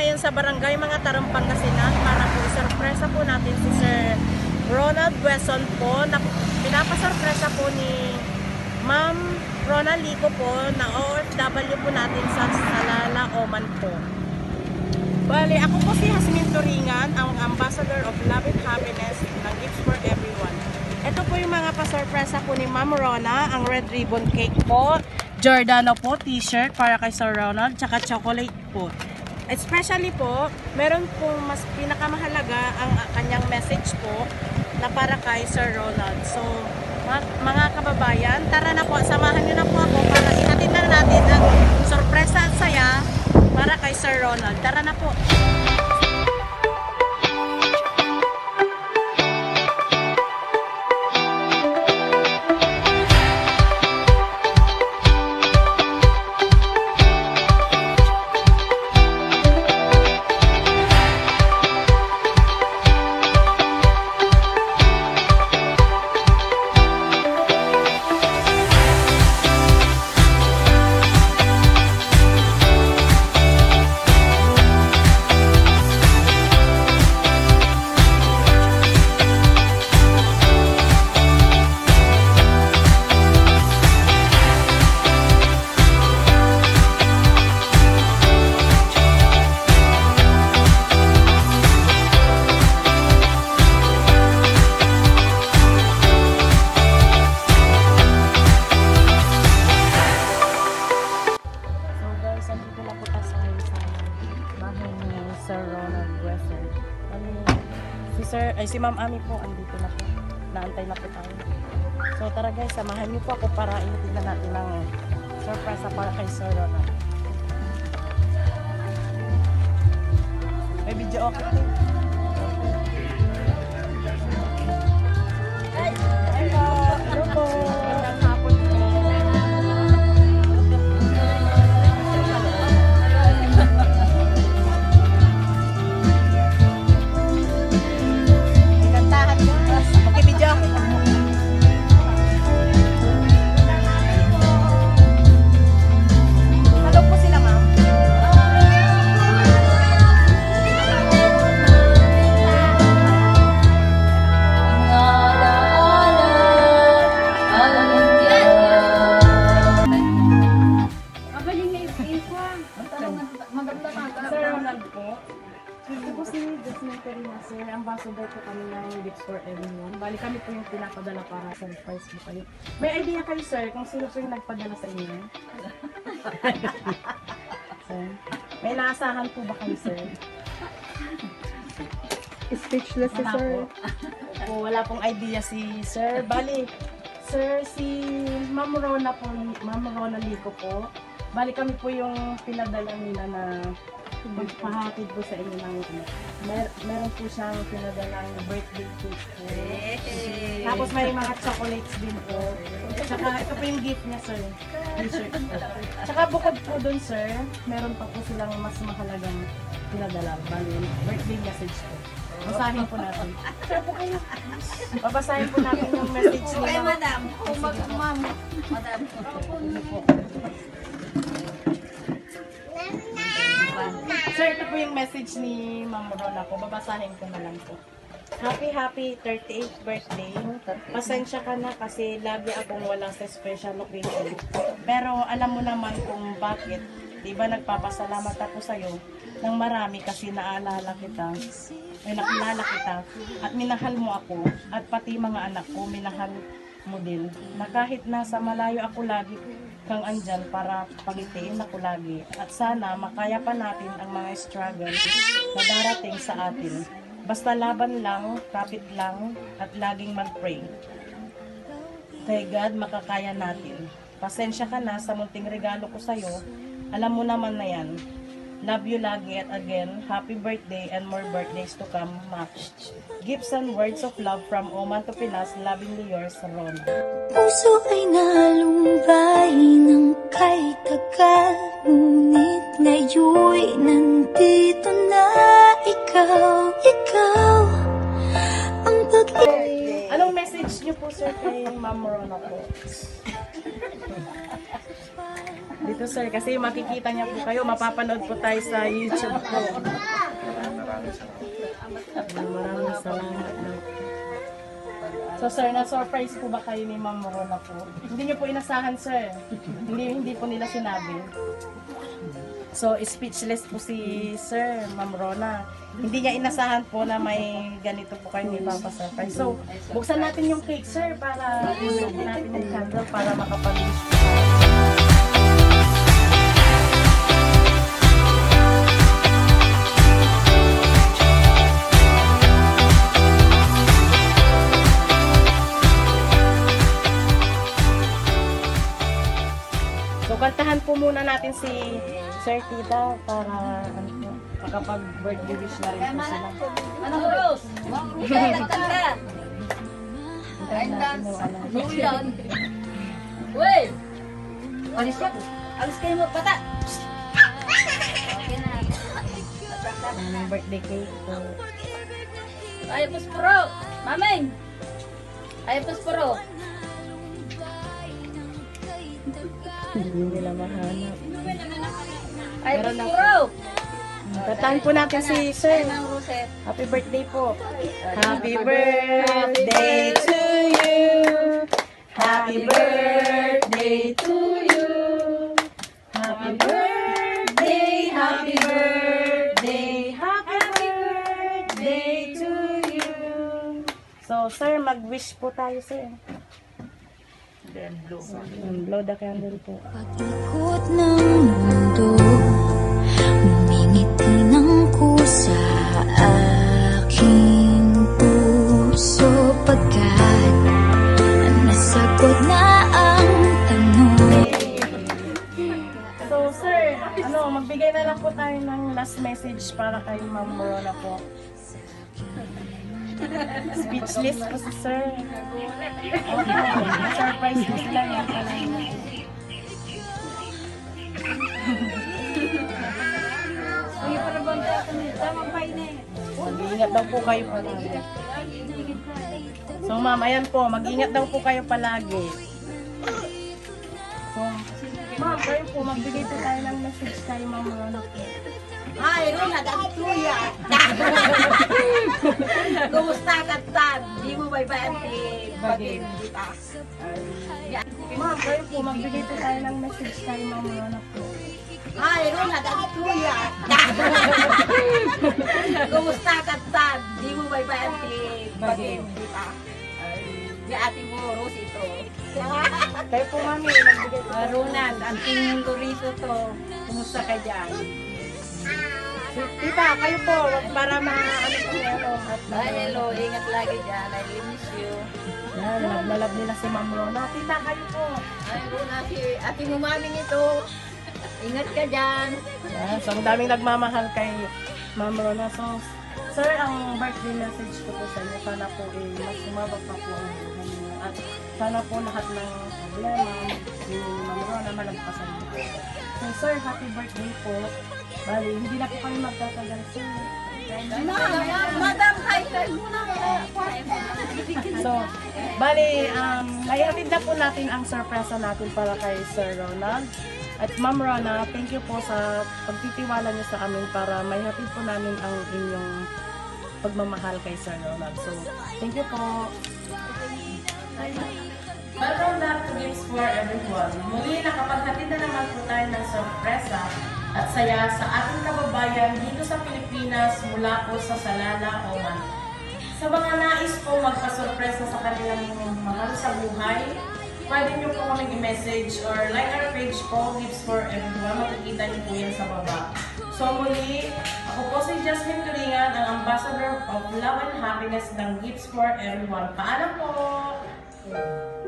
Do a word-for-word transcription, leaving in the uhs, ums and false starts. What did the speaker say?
ngayon sa barangay mga Tarang, Pangasinan para po isorpresa po natin si Sir Ronald Wesson po na pinapasorpresa po ni Ma'am Ron Lico po na O F W po natin sa Salala, Oman po. Bali, ako po si Jasmine Turingan, ang Ambassador of Love and Happiness ng Gifts for Everyone. Ito po yung mga pasorpresa po ni Ma'am Rona, ang red ribbon cake po, Giordano po, t-shirt para kay Sir Ronald, tsaka chocolate po. Especially po, meron pong mas pinakamahalaga ang kanyang message po na para kay Sir Ronald. So, mga, mga kababayan, tara na po, samahan nyo na po ako para ihatid na natin ang sorpresa at saya para kay Sir Ronald. Tara na po! Sir Ronald Wesson. Si Sir, ay si Ma'am Ami po, andito na po. Naantay na po tayo. So tara guys, samahan niyo po ako para initin na natin ng surprise para kay Sir Ronald. May video okay po. Hi! Hi po! Hello po! Magandang hapon po. Sir, ambassador po kami ng Gifts for Everyone. Bali kami po yung pinapadala para surprise mo kayo. May idea kayo sir kung sino po yung nagpadala sa inyo? Sir, may naasahan po ba kayo sir? Speechless si sir. Po, wala pong idea si sir. Bali, sir, si Ma'am Rona po, Ma'am Rona Lico po. Bali kami po yung pinadala nila na magpahatid po sa inyo ng mer meron po siyang pinadalang birthday cake po. Hey. Tapos may mga chocolates din po. Tsaka ito po yung gift niya sir. T-shirt po. Tsaka bukod po dun sir, meron pa po silang mas mahalagang pinadala. Bali, birthday message po. Basahin po natin. Sir po kayo. Babasahin po natin yung message niya. Okay, madam. Oh, ma'am. Madam. Sir, ito po yung message ni Ma'am Rona ko. Babasahin ko na lang po. Happy, happy thirty-eighth birthday. Pasensya ka na kasi lagi akong wala sa special occasion. Pero alam mo naman kung bakit. Diba nagpapasalamat ako sa'yo ng marami kasi naalala kita. Ay nakilala kita. At minahal mo ako. At pati mga anak ko, minahal mo din. Na kahit nasa malayo ako lagi kang andyan para pagitiin ako lagi. At sana makaya pa natin ang mga struggles na darating sa atin. Basta laban lang, kapit lang, at laging mag-pray. Kay God, makakaya natin. Pasensya ka na sa munting regalo ko sa'yo. Alam mo naman na yan. Love you lagi at again, happy birthday and more birthdays to come, Max. Gifts and words of love from Oman to Pinas, lovingly yours, Ron. Puso ay nalumbay ng kay tagal, ngunit ngayon'y nandito na ikaw, ikaw ang pag- Anong message niyo po sir kay Ma'am Rona po. Dito sir, kasi makikita niya po kayo, mapapanood po tayo sa YouTube po. Maraming salamat na. So sir, na-surprise po ba kayo ni Ma'am Rona po? Hindi niyo po inasahan sir. Hindi hindi po nila sinabi. So speechless po si Sir Ma'am Rona. Hindi niya inasahan po na may ganito po kayo ni Papa surprise. So buksan natin yung cake sir para buksan natin yung candle para makapag-wish po tayo. So, kantahan po muna natin si Sir Tita para ano, makapag-birthday wish na rin po sila. Ano Rose? Nagtanda. Hintayin natin yung ano. Ulan. Uy! Alis ka. Alis kayo mo, bata. Okay na. Ang birthday cake po. Ay, puspuro. Mameng. Ay, puspuro. Hindi nila mahanap. Ay, Meron na- puspuro. Kantahan po natin si Sir. Ay, Mang Rosette. Happy birthday po. Happy birthday to you. Happy birthday to you. Happy birthday, happy birthday, happy birthday to you. So, sir, mag-wish po tayo, sir. Then blow. Blow the candle po. Pag-ikot ng mundo, ngumingiti ng kusa aking puso pagkat nasagot na ang tanong. So, sir, ano, magbigay na lang po tayo ng last message para kay Ma'am Rona po. Speechless po si sir. Okay, surprise po sila yan pala. Uy, para banda ka nito. Tamang paine. Mag-iingat daw po kayo palagi. So, ma'am, ayan po, mag-ingat daw po kayo palagi. So, ma'am, kayo po, magbigay po tayo ng message kay Ma'am Rona po. Ay, Ron, nagatuya. Kumusta ka, Tad? Di mo may bayante. Bagin kita. Ma'am, kayo po, magbigay po tayo ng message kay Ma'am Rona po. Ay, Ron, nagatuya. Kumusta ka, Tad? Di mo may bayante. Bagin kita. Di ate mo, Rose ito. Kayo po, mami, magbigay po tayo. Ronan, anting Loriso to. Kumusta ka dyan? Tita, kayo po, para ma-ano po ano. At Ay, hello. Ingat lagi dyan. I miss you. yan, naglalab nila si Ma'am Rona. Tita, kayo po. Ay, Rona, si ate mo maming ito. Ingat ka dyan. Yan, so ang daming nagmamahal kay Ma'am Rona. So, sir, ang birthday message ko po sa inyo, sana po eh, mas sumabak pa po ang buhay niyo. At sana po lahat ng problema ni Ma'am Rona malagpasan niyo po. So, sir, happy birthday po. Bali, hindi na po kayo magtatagal, sir. Madam, hi, muna mo. So, bali, um, naihatid na po natin ang sorpresa natin para kay Sir Ronald. At Ma'am Rona, thank you po sa pagtitiwala niyo sa amin para maihatid po namin ang inyong pagmamahal kay Sir Ronald. So, thank you po. Welcome back to Gifts for Everyone. Muli, nakapaghatid na naman po tayo ng sorpresa at saya sa ating kababayan dito sa Pilipinas mula po sa Salala, Oman. Sa mga nais po magpa-sorpresa sa kanilang mahal sa buhay, pwede nyo po kaming i-message or like our page po, Gifts for Everyone. Makikita nyo po yan sa baba. So muli, ako po si Jasmine Turingan, ang Ambassador of Love and Happiness ng Gifts for Everyone. Paalam po!